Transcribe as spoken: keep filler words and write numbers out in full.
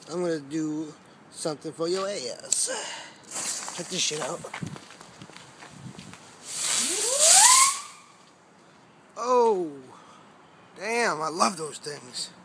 I'm gonna do something for your ass. Check this shit out. Oh, damn, I love those things.